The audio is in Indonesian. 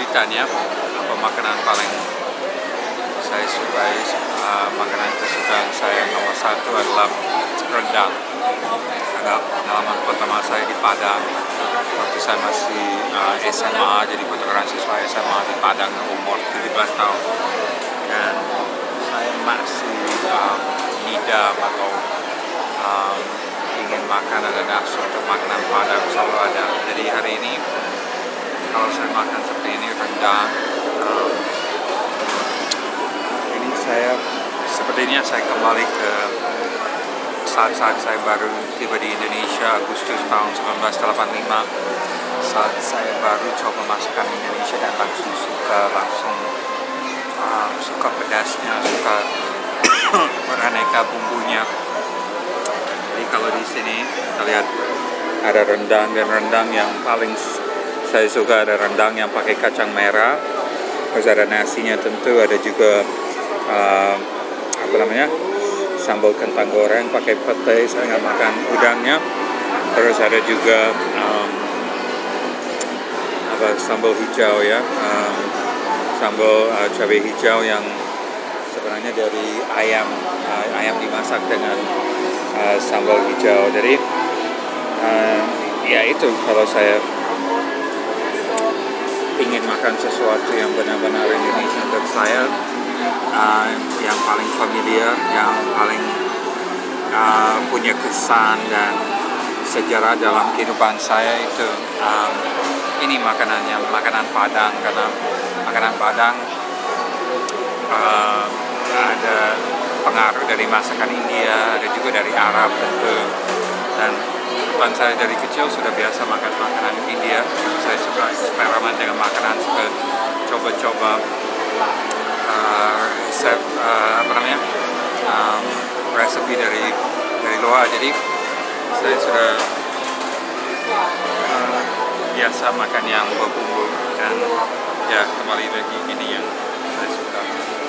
ditanya apa makanan paling saya sukai, makanan kesukaan saya nomor satu adalah rendang. Karena pengalaman pertama saya di Padang waktu saya masih SMA, jadi kebetulan siswa SMA di Padang umur 17 tahun, dan saya masih ngidam atau um, ingin makan, ada nafsu untuk makanan Padang selalu ada. Jadi hari ini kalau saya makan seperti ini rendang, um, ini saya sepertinya saya kembali ke saat-saat saya baru tiba di Indonesia Agustus tahun 1985, saat saya baru coba masakan Indonesia dan langsung suka pedasnya, suka beraneka bumbunya. Jadi kalau di sini kita lihat ada rendang, dan rendang yang paling saya suka ada rendang yang pakai kacang merah, terus ada nasinya, tentu ada juga sambal kentang goreng pakai pete, saya nggak makan udangnya. Terus ada juga sambal hijau ya, sambal cabai hijau yang sebenarnya dari ayam dimasak dengan sambal hijau. Jadi ya itu, kalau saya ingin makan sesuatu yang benar-benar Indonesia, untuk saya yang paling familiar, yang paling punya kesan dan sejarah dalam kehidupan saya itu ini makanan Padang. Karena makanan Padang ada pengaruh dari masakan India, ada juga dari Arab tentu, dan kebetulan saya dari kecil sudah biasa makan makanan India. Saya suka eksperimen dengan makanan, suka coba-coba resep resepi dari luar. Jadi saya sudah biasa makan yang berbumbu, dan ya kembali lagi ini yang saya suka.